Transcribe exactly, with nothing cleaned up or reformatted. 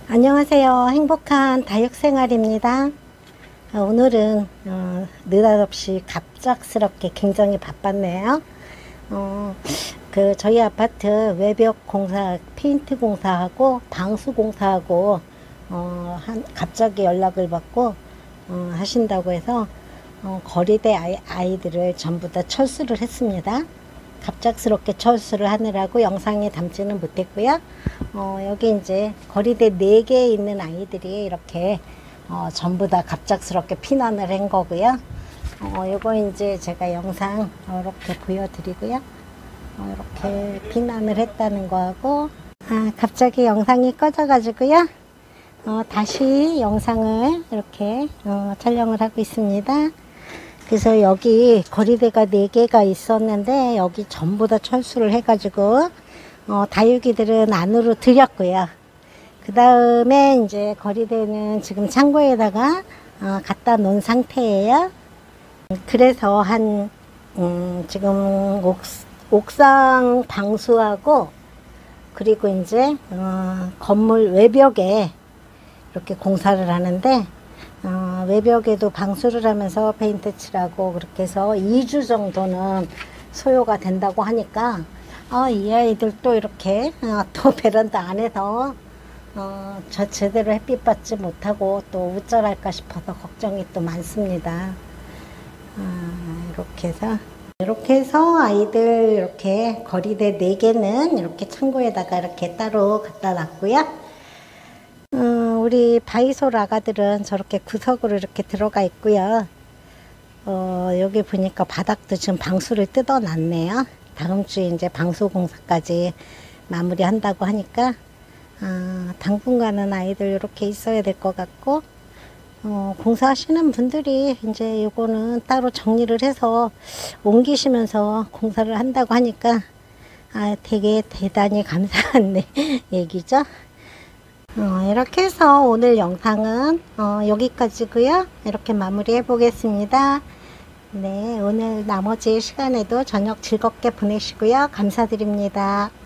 안녕하세요. 행복한 다육생활입니다. 오늘은 어, 느닷없이 갑작스럽게 굉장히 바빴네요. 어, 그 저희 아파트 외벽 공사, 페인트 공사하고 방수 공사하고 어, 한, 갑자기 연락을 받고 어, 하신다고 해서 어, 거리대 아이, 아이들을 전부 다 철수를 했습니다. 갑작스럽게 철수를 하느라고 영상에 담지는 못했고요. 어, 여기 이제 거리대 네 개에 있는 아이들이 이렇게 어, 전부 다 갑작스럽게 피난을 한 거고요. 어, 요거 이제 제가 영상 이렇게 보여드리고요. 어, 이렇게 피난을 했다는 거하고, 아, 갑자기 영상이 꺼져 가지고요. 어, 다시 영상을 이렇게 어, 촬영을 하고 있습니다. 그래서 여기 거리대가 네 개가 있었는데 여기 전부 다 철수를 해가지고 어, 다육이들은 안으로 들였고요. 그 다음에 이제 거리대는 지금 창고에다가 어, 갖다 놓은 상태예요. 그래서 한 음, 지금 옥, 옥상 방수하고 그리고 이제 어, 건물 외벽에 이렇게 공사를 하는데 어, 외벽에도 방수를 하면서 페인트 칠하고 그렇게 해서 이 주 정도는 소요가 된다고 하니까 어, 이 아이들 또 이렇게 어, 또 베란다 안에서 어, 저 제대로 햇빛 받지 못하고 또 우쭐할까 싶어서 걱정이 또 많습니다. 어, 이렇게 해서 이렇게 해서 아이들 이렇게 거리대 네 개는 이렇게 창고에다가 이렇게 따로 갖다 놨고요. 우리 바이솔 아가들은 저렇게 구석으로 이렇게 들어가 있고요. 어, 여기 보니까 바닥도 지금 방수를 뜯어 놨네요. 다음 주에 이제 방수 공사까지 마무리 한다고 하니까 어, 당분간은 아이들 이렇게 있어야 될 것 같고, 어, 공사하시는 분들이 이제 요거는 따로 정리를 해서 옮기시면서 공사를 한다고 하니까 아, 되게 대단히 감사한 얘기죠. 어, 이렇게 해서 오늘 영상은 어, 여기까지고요. 이렇게 마무리해 보겠습니다. 네, 오늘 나머지 시간에도 저녁 즐겁게 보내시고요. 감사드립니다.